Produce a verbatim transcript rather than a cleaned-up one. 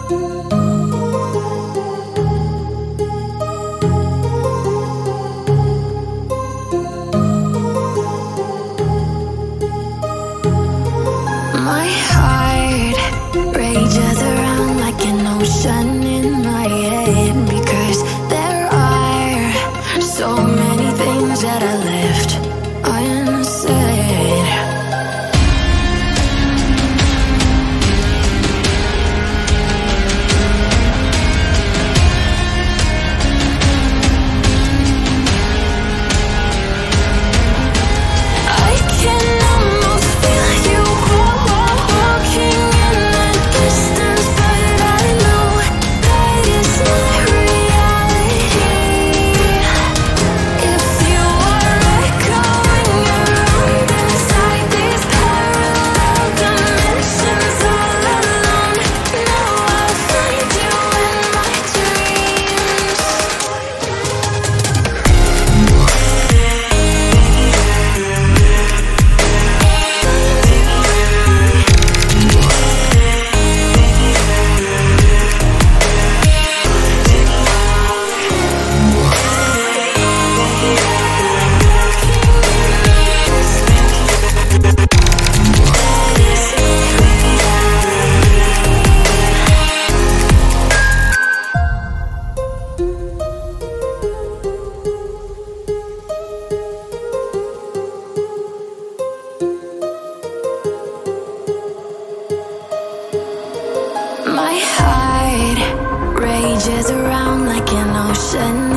My heart rages around like an ocean in my head, because there are so many things that I left unsaid. I can almost feel you walking in the distance, but I know that it's not reality. If you are echoing around inside these parallel dimensions all alone, now I'll find you in my dreams. My heart rages around like an ocean